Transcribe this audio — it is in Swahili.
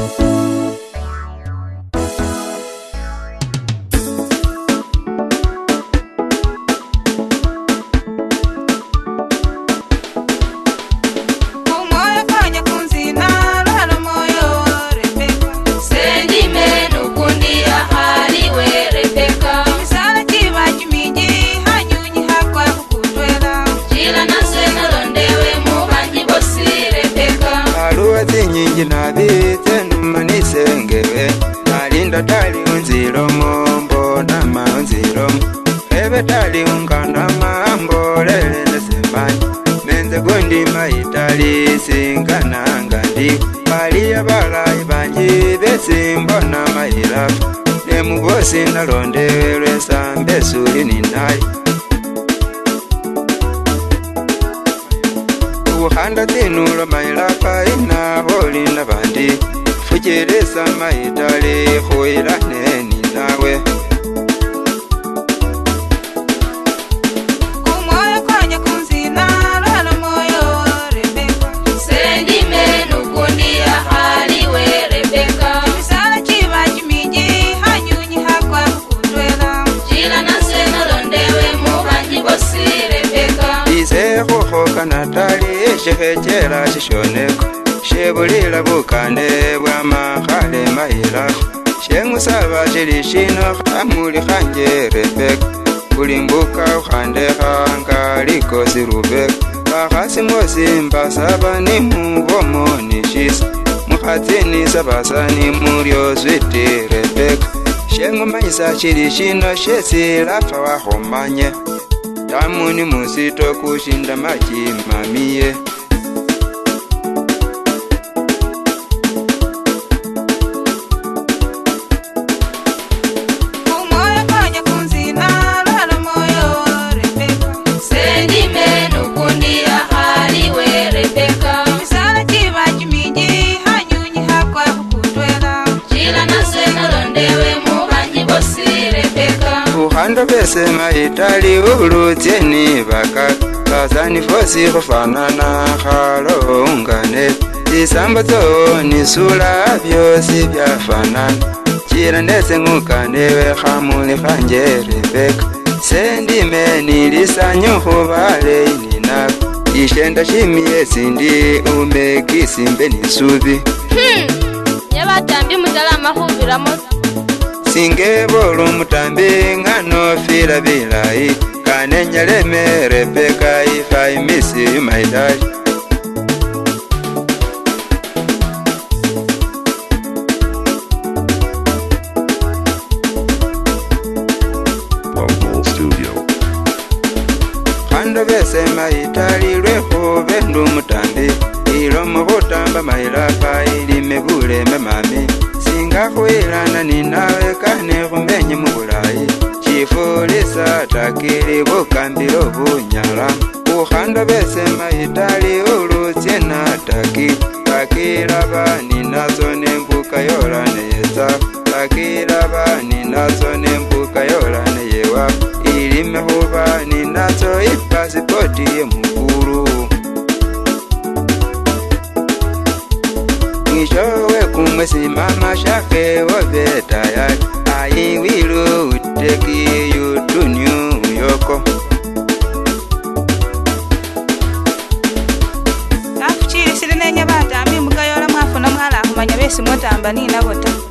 Nabite numanisengewe nalinda tali unziro mombo na maunziro ebe tali ungana mambo lele nesemani menze gondi maitali singana ngandi pali abala ibanji besimbo na mairafu nemugosi nalondewe sambe suri ninayi Uhanda tinulo mailapa ina holi na bandi Fujeresa maitali huila neni nawe Kumoyo kwanya kunzina lalo moyo Rebeka Sendi menu kundi ya haliwe Rebeka Misala chiva chimiji hanyunyi hakwa kutwela Jila na sena londewe muhanji bosi Rebeka Ise hoho kanatali Shekechera shishoneko Shebulila bukande bwa mahale mailako Shengusaba shilishino hamuli khanje Rebeka Kulimbuka ukhandeha ngaliko sirubeka Bakhasi mosi mbasaba ni mubomo nishisa Mukhatini sabasani muryo zwiti Rebeka Shengumanyisa shilishino shesilafa wahomanye Tamuni musito kushinda maji mamiye Kumoyo kwanya kunzina lalo moyo Rebeka Sendi menu kundi ya haliwe Rebeka Misala chiva chimiji hanyunyi hakwa kutwela Jila na sena londewe muhanji bosi Rebeka Uhanda bese maitali ulutyeni baka Kazani fosi kufanana khalo ungane Isamba zo nisula byosi byafanana Chira nese ngukanewe khamuli khanje Rebeka Sendi meni lisanyu khubale ininako Ishenda shimiye sindi umekisimbe nisubi Nyabatambi mutala mahubiramo Singebolo mutambi ngano fila bilayi Kanenya leme Rebeka if I miss you my daddy Khando bese maitali lweho bendu mutambi Ilo muhutamba mailapa ili mebule memami Singa kuilana ninawe kane kumenye mubulayi Chifulisa takili bukambilo bunyala Ukhanda bese maitali ulutsye na taki Takilaba ninazo nembuka yola neyeza Takilaba ninazo nembuka yola neyewa Ilime huba ninazo ipasipoti ye mukuru Mwishowe kumwesi mama shake wabetayari I will take you to New York Kafuchiri sili nenya batambi mukayola mwafuna mwala kumanya besi mwotamba nina bota